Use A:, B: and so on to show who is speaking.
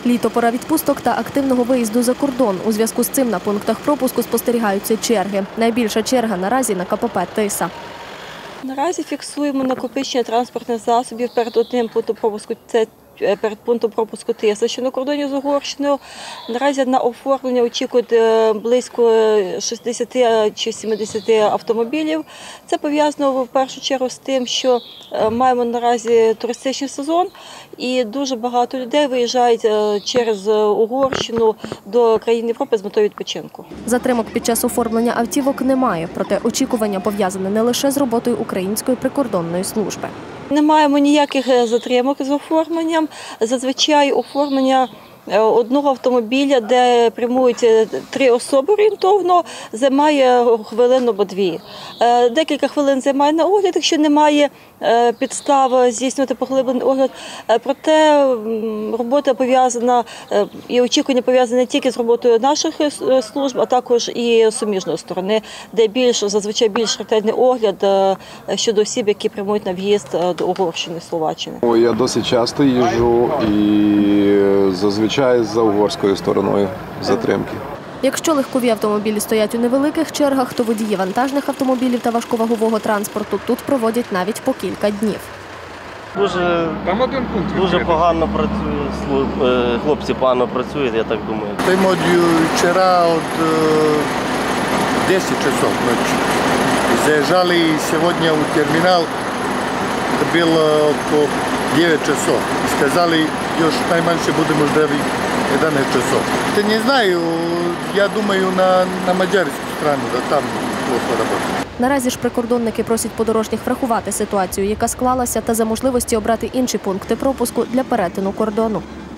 A: Літо – пора відпусток та активного виїзду за кордон. У зв'язку з цим на пунктах пропуску спостерігаються черги. Найбільша черга наразі на КПП «Тиса».
B: Наразі фіксуємо накопичення транспортних засобів перед одним пунктом пропуску. Це перед пунктом пропуску «Тиса», що на кордоні з Угорщиною. Наразі на оформлення очікують близько 60 чи 70 автомобілів. Це пов'язано в першу чергу з тим, що маємо наразі туристичний сезон і дуже багато людей виїжджають через Угорщину до країн Європи з метою відпочинку.
A: Затримок під час оформлення автівок немає, проте очікування пов'язане не лише з роботою Української прикордонної служби.
B: Не маємо ніяких затримок з оформленням. Зазвичай оформлення одного автомобіля, де прямують 3 особи орієнтовно, займає хвилину або 2. Декілька хвилин займає на огляд, якщо немає підстав здійснювати поглиблений огляд. Проте робота пов'язана і очікування пов'язані не тільки з роботою наших служб, а також і суміжної сторони, де зазвичай більш ретельний огляд щодо осіб, які прямують на в'їзд до Угорщини і Словаччини.
C: Я досить часто їжджу і зазвичай за угорською стороною затримки.
A: Якщо легкові автомобілі стоять у невеликих чергах, то водії вантажних автомобілів та важковагового транспорту тут проводять навіть по кілька днів.
D: Дуже погано працює, хлопці погано працюють, я так думаю.
E: Вчора от 10 часов ночи. Заезжали сегодня у терминал, это было около 9 часов. Сказали, još najmanше будемо ждать 11 часов. Это не знаю, я думаю на маđarsku страну, да там плохо работает.
A: Наразі ж прикордонники просять подорожніх врахувати ситуацію, яка склалася, та за можливості обрати інші пункти пропуску для перетину кордону.